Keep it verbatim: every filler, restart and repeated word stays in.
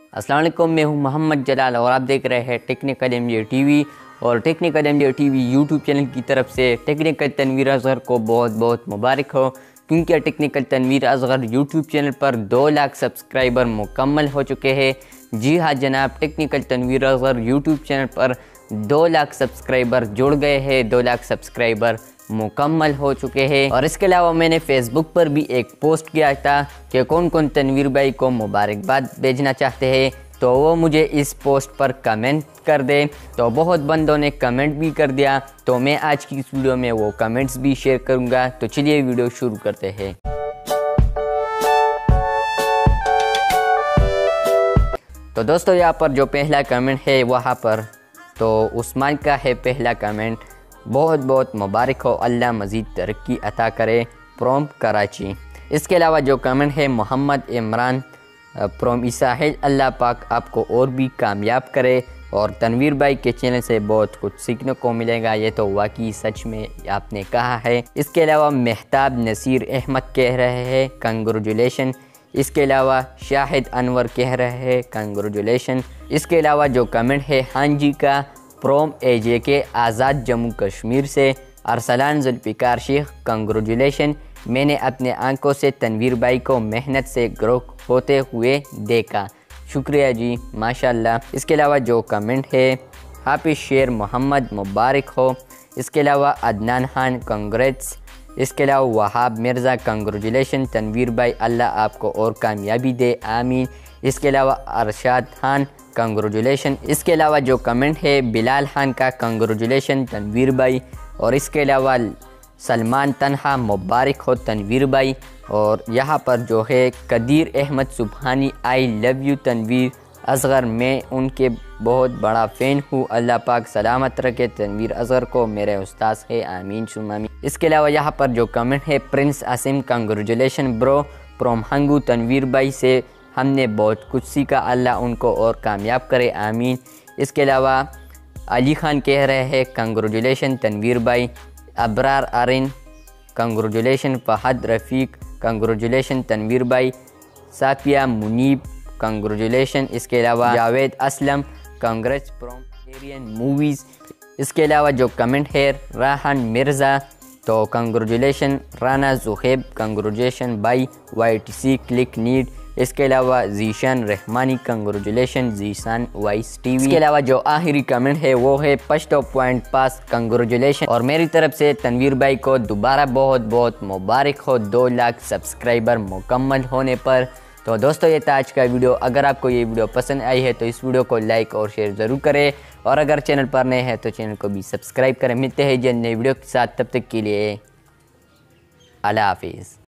अस्सलाम वालेकुम, मैं हूं मोहम्मद जलाल और आप देख रहे हैं टेक्निकल एमजे टीवी। और technical MJ TV YouTube channel की तरफ से टेक्निकल तनवीर असगर को बहुत बहुत मुबारक हो, क्योंकि technical Tanveer Asghar YouTube channel पर दो लाख सब्सक्राइबर मुकम्मल हो चुके हैं। जी हाँ जनाब, technical Tanveer Asghar YouTube channel पर दो लाख सब्सक्राइबर जुड़ गए हैं, दो लाख सब्सक्राइबर मुकम्मल हो चुके हैं। और इसके अलावा मैंने फेसबुक पर भी एक पोस्ट किया था कि कौन कौन तनवीर भाई को मुबारकबाद भेजना चाहते हैं, तो वो मुझे इस पोस्ट पर कमेंट कर दें। तो बहुत बंदों ने कमेंट भी कर दिया, तो मैं आज की इस वीडियो में वो कमेंट्स भी शेयर करूंगा। तो चलिए वीडियो शुरू करते हैं। तो दोस्तों यहाँ पर जो पहला कमेंट है वहाँ पर तो उस्मान का है पहला कमेंट। बहुत बहुत मुबारक हो, अल्लाह मज़ीद तरक्की अता करे, फ्रॉम कराची। इसके अलावा जो कमेंट है मोहम्मद इमरान फ्रॉम ईसाहिल, अल्लाह पाक आपको और भी कामयाब करे और तनवीर भाई के चैनल से बहुत कुछ सीखने को मिलेगा, ये तो वाकई सच में आपने कहा है। इसके अलावा मेहताब नसीर अहमद कह रहे हैं कंग्रेचुलेशन। इसके अलावा शाहिद अनवर कह रहे हैं कंग्रेचुलेशन। इसके अलावा जो कमेंट है हाँ जी का फ्रॉम एजे के आज़ाद जम्मू कश्मीर से, अरसलान जुल्फ़िकार शेख कंग्रेचुलेशन। मैंने अपने आंखों से तनवीर भाई को मेहनत से ग्रो होते हुए देखा, शुक्रिया जी, माशाल्लाह। इसके अलावा जो कमेंट है हाफिज़ शेर मोहम्मद मुबारक हो। इसके अलावा अदनान खान कंग्रेट्स। इसके अलावा वहाब मिर्ज़ा कंग्रेचुलेशन तनवीर भाई, अल्लाह आपको और कामयाबी दे, आमीन। इसके अलावा अरशाद खान कंग्रेचुलेशन। इसके अलावा जो कमेंट है बिलाल खान का कंग्रेचुलेशन तनवीर भाई। और इसके अलावा सलमान तनहा मुबारक हो तनवीर भाई। और यहाँ पर जो है Qadeer Ahmed Subhani, I love you Tanveer Asghar, मैं उनके बहुत बड़ा फ़ैन हूँ, अल्लाह पाक सलामत रखे तनवीर असगर को, मेरे उस्ताद है, आमीन शुम आमीन। इसके अलावा यहाँ पर जो कमेंट है Prince Asim congratulation bro from Hangu, Tanveer भाई से हमने बहुत कुछ सीखा, अल्लाह उनको और कामयाब करे, आमीन। इसके अलावा अली खान कह रहे हैं कंग्रेचुलेशन तनवीर भाई। अबरार आरिन कंग्रेचुलेशन। फ़हद रफ़ीक कंग्रेचुलेशन तनवीर भाई। साफिया मुनीब कंग्रेचुलेशन। इसके अलावा Javed Aslam congrats from Aryan movies. इसके अलावा जो कमेंट है राहन मिर्ज़ा, तो congratulation. Rana Zuhaib congratulation by Y T C click need. इसके अलावा Zeeshan Rahmani congratulation Zeeshan vice TV. इसके अलावा जो आखिरी कमेंट है वो है पश्तो पॉइंट पास कंग्रेचुलेशन। और मेरी तरफ से तनवीर भाई को दोबारा बहुत बहुत मुबारक हो दो लाख सब्सक्राइबर मुकम्मल होने पर। तो दोस्तों ये था आज का वीडियो। अगर आपको ये वीडियो पसंद आई है तो इस वीडियो को लाइक और शेयर ज़रूर करें, और अगर चैनल पर नए हैं तो चैनल को भी सब्सक्राइब करें। मिलते हैं जल्द नए वीडियो के साथ, तब तक के लिए अल्लाह हाफिज़।